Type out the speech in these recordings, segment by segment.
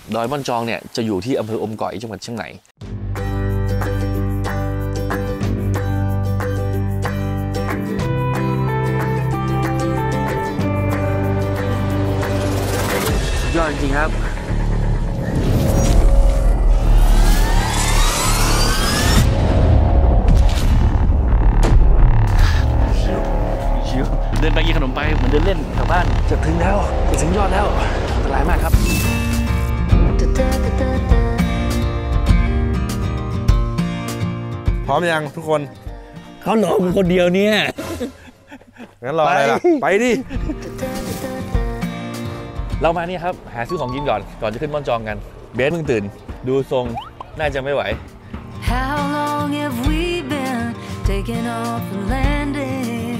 ดอยม่อนจองเนี่ยจะอยู่ที่อำเภออมก๋อยจังหวัดเชียงใหม่ยอดจริงครับเดินไปกินขนมไปเหมือนเดินเล่นแถวบ้านจะถึงแล้วจะถึงยอดแล้วอันตรายมากครับพร้อมยังทุกคนเขาหนอมคนเดียวเนี่ยงั้นรออะไรล่ะไปดิเรามานี่ครับหาซื้อของกินก่อนจะขึ้นม่อนจองกันเบสเพิ่งตื่นดูทรงน่าจะไม่ไหว How long have we been taking off and landing?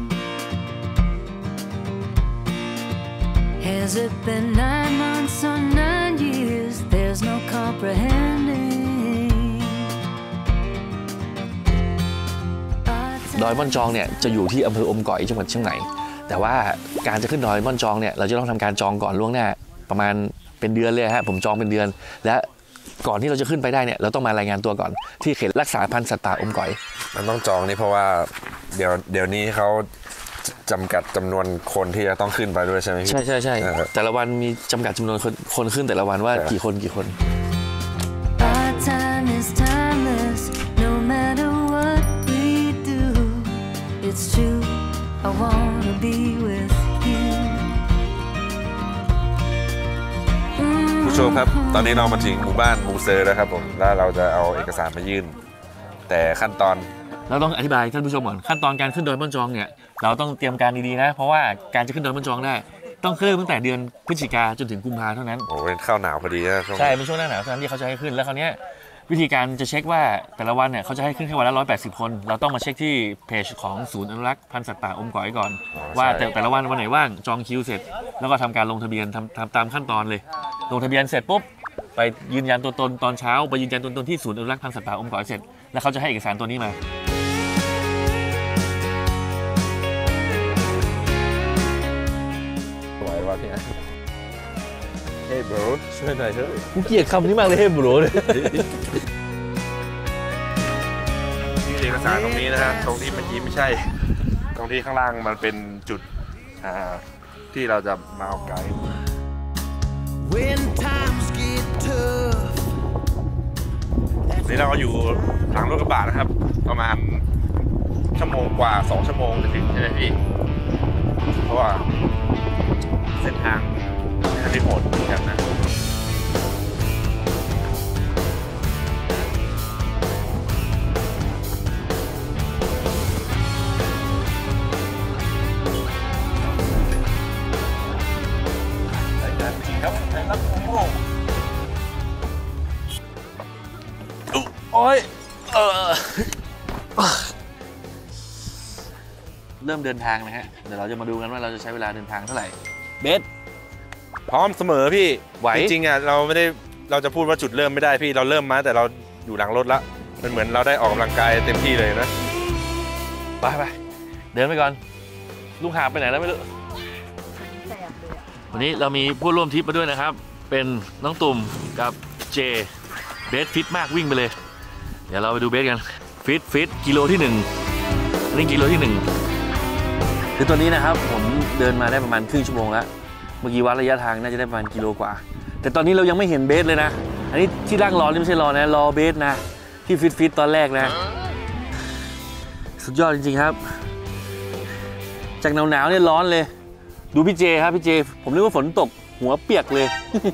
Has it been 9 months or 9 years? There's no comprehending. ดอยม่อนจองเนี่ยจะอยู่ที่อำเภออมก๋อยจังหวัดเชียงใหม่แต่ว่าการจะขึ้นดอยม่อนจองเนี่ยเราจะต้องทำการจองก่อนล่วงหน้าประมาณเป็นเดือนเลยฮะผมจองเป็นเดือนและก่อนที่เราจะขึ้นไปได้เนี่ยเราต้องมารายงานตัวก่อนที่เขตรักษาพันธุ์สัตว์ป่าอมก๋อยมันต้องจองนี่เพราะว่าเดี๋ยวนี้เขาจำกัดจำนวนคนที่จะต้องขึ้นไปด้วยใช่ไหมพี่ใช่แต่ละวันมีจำกัดจำนวนคนขึ้นแต่ละวันว่ากี่คน Our time is timeless, no matter what we do. It's true, I wanna be with you. ผู้ชมครับตอนนี้เรามาถึงหมู่บ้านมูเซอร์แล้วครับผมแล้วเราจะเอาเอกสารมายื่นแต่ขั้นตอนเราต้องอธิบายท่านผู้ชมก่อนขั้นตอนการขึ้นดอยม่อนจองเนี่ยเราต้องเตรียมการดีๆนะเพราะว่าการจะขึ้นดอยม่อนจองได้ต้องขึ้นตั้งแต่เดือนพฤศจิกาจนถึงกุมภาเท่านั้นโอ้เป็นข้าวหนาวพอดีนะใช่เป็นช่วงหน้าหนาวเท่านั้นที่เขาจะให้ขึ้นแล้วคราวนี้วิธีการจะเช็คว่าแต่ละวันเนี่ยเขาจะให้ขึ้นแค่วันละ180 คนเราต้องมาเช็คที่เพจของศูนย์อนุรักษ์พันธุ์สัตว์ป่าอมก๋อยก่อนว่าแต่ละวันไหนว่างจองคิวเสร็จแล้วก็ทำการลงทะเบียนทำตามขั้นตอนเลยลงทะเบียนเสร็จปุ๊บไปยืนยันตัวตนตอนเช้าไปยืนยันตัวตนที่ศูนย์อนุรักษ์พันธุ์สัตว์ป่าอมก๋อยเสร็จแล้วเขาจะให้เอกสารตัวนี้มาสวยว่ะพี่Hey bro ช่วยหน่อยเถอะกูเกลียดคำนี้มากเลย Hey bro เลยนี่เอกสารตรงนี้นะฮะตรงที่เมื่อกี้ไม่ใช่ตรงที่ข้างล่างมันเป็นจุดที่เราจะมาเอาไกด์นี่เราก็อยู่หลังรถกระบะนะครับประมาณชั่วโมงกว่า2 ชั่วโมงจะถึงใช่ไหมพี่เพราะว่าเส้นทางที่โหดเหมือนกันนะโอ้ยเริ่มเดินทางนะฮะเดี๋ยวเราจะมาดูกันว่าเราจะใช้เวลาเดินทางเท่าไหร่เบสพร้อมเสมอพี่ไหวจริงๆอ่ะเราจะพูดว่าจุดเริ่มไม่ได้พี่เราเริ่มมาแต่เราอยู่หลังรถละมันเหมือนเราได้ออกกำลังกายเต็มที่เลยนะไปเดินไปก่อนลุงหาไปไหนแล้วไม่รู้วันนี้เรามีผู้ร่วมทริปมาด้วยนะครับเป็นน้องตุ่มกับเจเบสฟิตมากวิ่งไปเลยเดี๋ยวเราไปดูเบสกันฟิตกิโลที่1นี่กิโลที่1คือตัวนี้นะครับผมเดินมาได้ประมาณครึ่งชั่วโมงแล้วเมื่อกี้วัดระยะทางน่าจะได้ประมาณกิโลกว่าแต่ตอนนี้เรายังไม่เห็นเบสเลยนะอันนี้ที่นั่งรอนี่ไม่ใช่รอนะรอเบสนะที่ฟิตตอนแรกนะสุดยอดจริงๆครับจากหนาวเนี่ยร้อนเลยดูพี่เจครับพี่เจผมนึกว่าฝนตกหัวเปียกเลย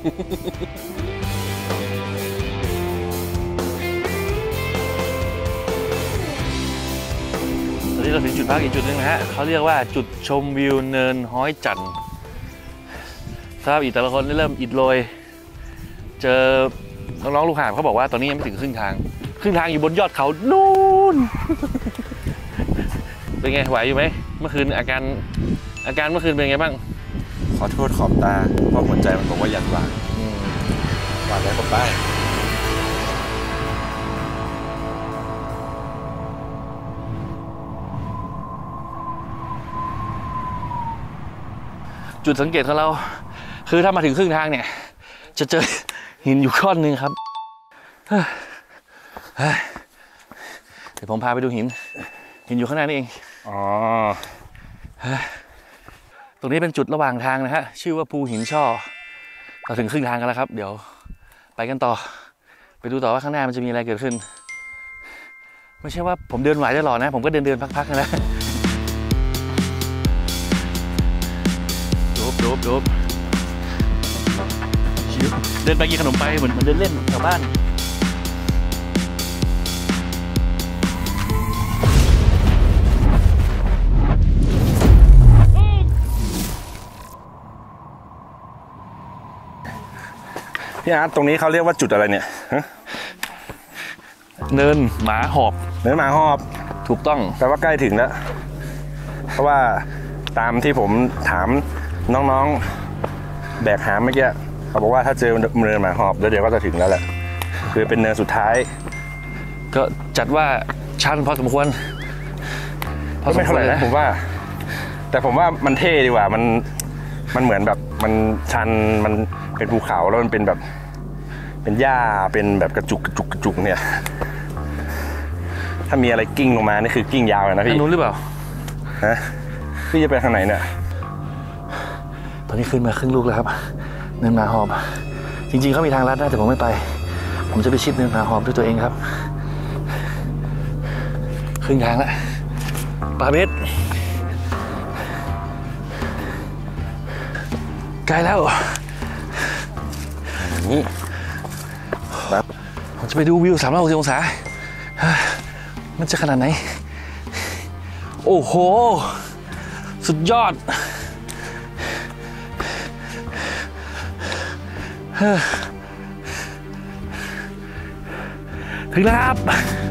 ตอนนี้เราถึงจุดพักอีกจุดนึงนะฮะเขาเรียกว่าจุดชมวิวเนินห้อยจันทร์สภาพอิฐแต่ละคนเริ่มอิดโรยเจอน้องๆลูกหาบเขาบอกว่าตอนนี้ยังไม่ถึงครึ่งทางอยู่บนยอดเขานู่นเป็นไงไหวอยู่ไหมเมื่อคืนอาการเมื่อคืนเป็นไงบ้างขอโทษขอบตาเพราะหัวใจมันบอกว่าอยากวางแล้วก็ไปจุดสังเกตของเราคือถ้ามาถึงครึ่งทางเนี่ยจะเจอหินอยู่ก้อนหนึ่งครับเดี๋ยวผมพาไปดูหินอยู่ข้างหน้านี่เองอ๋อตรงนี้เป็นจุดระหว่างทางนะฮะชื่อว่าภูหินช่อเราถึงครึ่งทางกันแล้วครับเดี๋ยวไปกันต่อไปดูต่อว่าข้างหน้ามันจะมีอะไรเกิดขึ้นไม่ใช่ว่าผมเดินไหวตลอดนะผมก็เดินพักๆนะโดบเดินไปกินขนมไปเหมือนเดินเล่นแถวบ้านพี่อาร์ตตรงนี้เขาเรียกว่าจุดอะไรเนี่ยเนินหมาหอบถูกต้องแปลว่าใกล้ถึงแล้วเพราะว่าตามที่ผมถามน้องๆแบกหามเมื่อกี้เขาบอกว่าถ้าเจอเนินหมาหอบแล้วเดี๋ยวก็จะถึงแล้วแหละคือเป็นเนินสุดท้ายก็จัดว่าชันพอสมควรไม่เท่าไหร่นะผมว่ามันเท่ดีกว่ามันเหมือนแบบมันชันมันเป็นภูเขาแล้วมันเป็นแบบเป็นหญ้าเป็นแบบกระจุกเนี่ยถ้ามีอะไรกิ้งลงมานี่คือกิ้งยาวเลยนะพี่ทางนู้นหรือเปล่าฮะพี่จะไปทางไหนเนี่ยตอนนี้ขึ้นมาครึ่งลูกแล้วครับเนินหมาหอบจริงๆเขามีทางลัดนะแต่ผมไม่ไปผมจะไปชิดเนินหมาหอบด้วยตัวเองครับครึ่งทางแล้วปาเบสใกล้แล้วนี่ผมจะไปดูวิว360องศามันจะขนาดไหนโอ้โหสุดยอดถึงแล้วครับ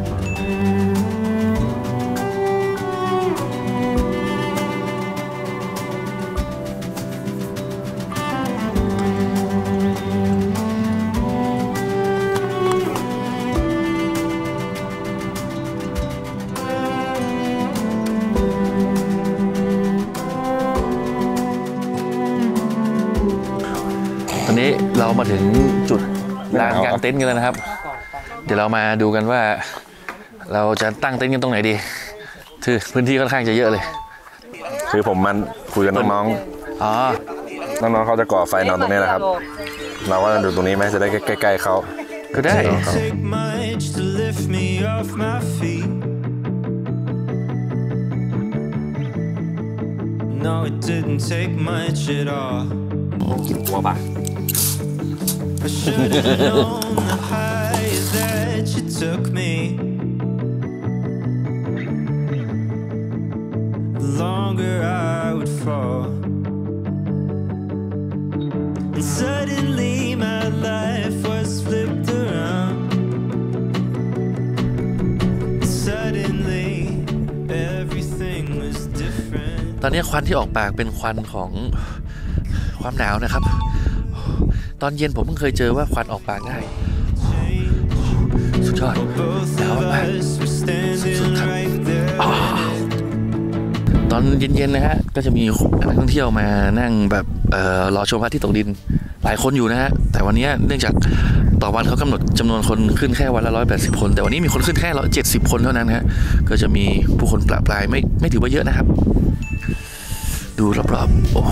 ตอนนี้เรามาถึงจุดลานกางเต็นท์กันแล้วนะครับเดี๋ยวเรามาดูกันว่าเราจะตั้งเต็นท์กันตรงไหนดีคือพื้นที่ค่อนข้างจะเยอะเลยคือผมมันคุยกับน้องๆเขาจะก่อไฟนอนตรงนี้นะครับเราก็ดูตรงนี้ไหมจะได้ใกล้ๆเขาก็ได้กินหัวปะ longer I would fall and suddenly my life was flipped around suddenly everything was different ตอนนี้ควันที่ออกปากเป็นควันของความหนาวนะครับตอนเย็นผมเพิ่งเคยเจอว่าควันออกปากได้สุดยอดหนาวมากสุดๆครับตอนเย็นๆนะฮะก็จะมีนักท่องเที่ยวมานั่งแบบรอชมพระอาทิตย์ตกดินหลายคนอยู่นะฮะแต่วันนี้เนื่องจากต่อวันเขากำหนดจำนวนคนขึ้นแค่วันละ180คนแต่วันนี้มีคนขึ้นแค่170คนเท่านั้นฮะก็จะมีผู้คนประปรายไม่ถือว่าเยอะนะครับดูรอบๆโอ้โห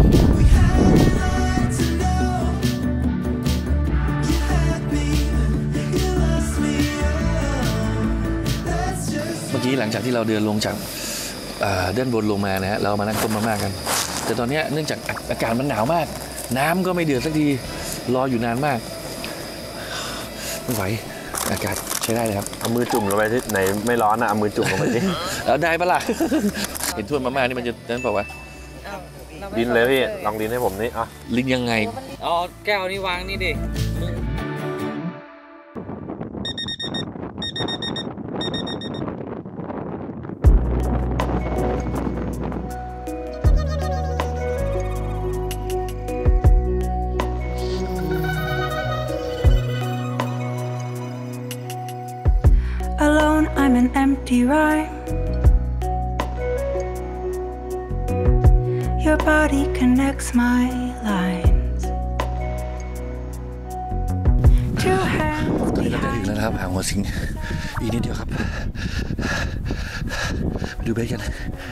เมื่อกี้หลังจากที่เราเดินลงจากด้านบนลงมานะฮะเรามานั่งต้มมาม่ากันแต่ตอนนี้เนื่องจากอากาศมันหนาวมากน้ำก็ไม่เดือดสักทีรออยู่นานมากไม่ไหวอากาศใช้ได้เลยครับเอามือจุ่มลงไปที่ไหนไม่ร้อนนะเอามือจุ่มลงไปที่แล้วได้ปะล่ะเห็นถ้วยมาม่านี่มันจะนั่นเปล่าวะลิ้นเลยพี่ลองลิ้นให้ผมนี่อ่ะลิ้นยังไงอ๋อแก้วนี่วางนี่ดิ Alone, I'm an empty rhyme. Your body connects my lines. ก็จะถึงแล้วนะครับหางหัวสิงอีกนิดเดียวครับดูเบสกัน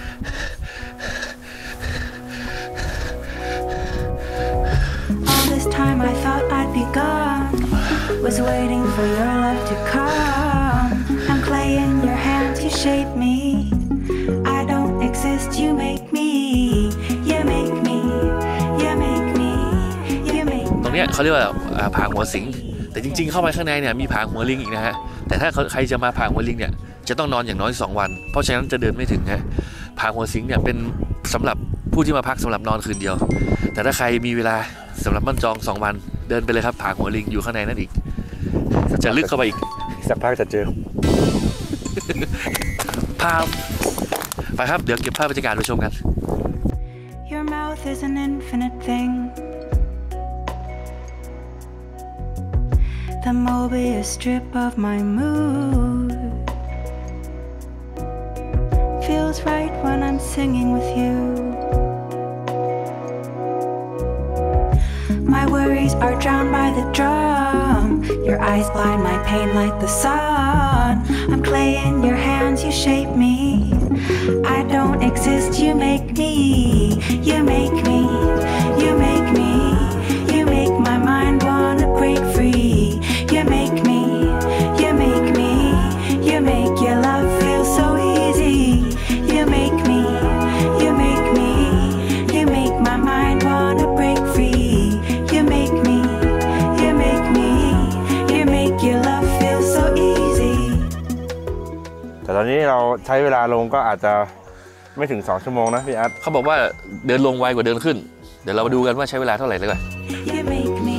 All this time I thought I'd be gone, was waiting for your love to come. I'm clay in your hands, you shape me. I don't exist, you make me. You make me, you make me, you make me. ตรงเนี้ยเขาเรียกว่าผางหัวสิงแต่จริงๆเข้าไปข้างในเนี่ยมีผางหัวลิงอีกนะฮะแต่ถ้าใครจะมาผางหัวลิงเนี่ยจะต้องนอนอย่างน้อย2 วันเพราะฉะนั้นจะเดินไม่ถึงฮะผางหัวสิงเนี่ยเป็นสำหรับผู้ที่มาพักสำหรับนอนคืนเดียวแต่ถ้าใครมีเวลาสำหรับมั่นจอง2 วันเดินไปเลยครับผางหัวลิงอยู่ข้างในนั่นอีกจะลึกเข้าไปอีกสักพักจะเจอภาพไปครับเดี๋ยวเก็บภาพบรรยากาศไปชมกัน Your mouth is an infinite thing. The Mobius strip of my mood feels right when I'm singing with you. My worries are drowned by the drum. Your eyes blind my pain like the sun. I'm clay in your hands, you shape me. I don't exist, you make me. You make me, you make me. You make my mind wanna break free. You make me, you make me. You make your love feel so easy. You make me, you make me. You make my mind wanna break free. You make me, you make me. You make your love feel so easy. แต่ตอนนี้เราใช้เวลาลงก็อาจจะไม่ถึง2 ชั่วโมงนะพี่อาร์ตเขาบอกว่าเดินลงไวกว่าเดินขึ้นเดี๋ยวเรามาดูกันว่าใช้เวลาเท่าไหร่เลยก่อน You make me,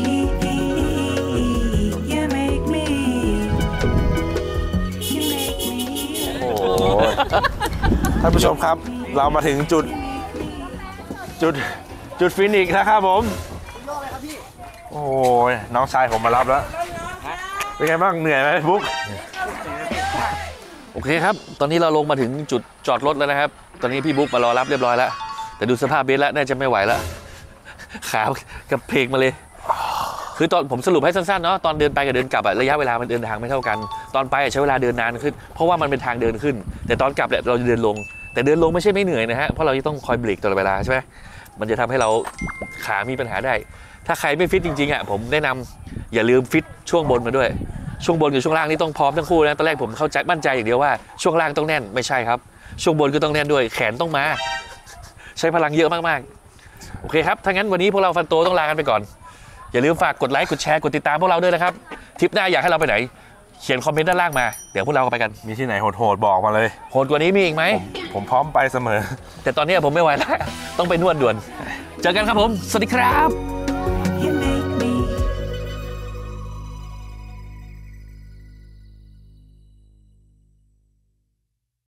you make me, you make me. โอ้โหท่านผู้ชมครับเรามาถึงจุดฟินิกส์นะครับผมโอ้ยน้องชายผมมารับแล้วเป็นไงบ้างเหนื่อยไหมบุ๊กโอเคครับตอนนี้เราลงมาถึงจุดจอดรถแล้วนะครับตอนนี้พี่บุ๊กมารอรับเรียบร้อยแล้วแต่ดูสภาพเบสแล้วน่าจะไม่ไหวแล้วขากับเพลงมาเลยคือตอนผมสรุปให้สั้นๆเนาะตอนเดินไปกับเดินกลับอะระยะเวลามันเดินทางไม่เท่ากันตอนไปใช้เวลาเดินนานขึ้นเพราะว่ามันเป็นทางเดินขึ้นแต่ตอนกลับเราจะเดินลงแต่เดินลงไม่ใช่ไม่เหนื่อยนะฮะเพราะเราจะต้องคอยเบรกตลอดเวลาใช่ไหมมันจะทำให้เราขามีปัญหาได้ถ้าใครไม่ฟิตจริงๆอะผมแนะนำอย่าลืมฟิตช่วงบนมาด้วยช่วงบนกับช่วงล่างนี่ต้องพร้อมทั้งคู่นะตอนแรกผมเข้าใจมั่นใจอย่างเดียวว่าช่วงล่างต้องแน่นไม่ใช่ครับช่วงบนก็ต้องแน่นด้วยแขนต้องมาใช้พลังเยอะมากๆโอเคครับถ้างั้นวันนี้พวกเราฟันโตต้องลากันไปก่อนอย่าลืมฝากกดไลค์กดแชร์กดติดตามพวกเราด้วยนะครับทริปหน้าอยากให้เราไปไหนเขียนคอมเมนต์ด้านล่างมาเดี๋ยวพวกเราไปกันมีที่ไหนโหดๆบอกมาเลยโหดกว่านี้มีอีกไหมผมพร้อมไปเสมอแต่ตอนนี้ผมไม่ไหวแล้วต้องไปนวดด่วนเจอกันครับผมสวัสดีครับ